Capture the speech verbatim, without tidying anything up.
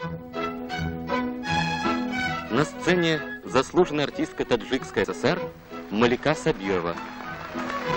На сцене заслуженная артистка Таджикской ССР Малика Сабирова.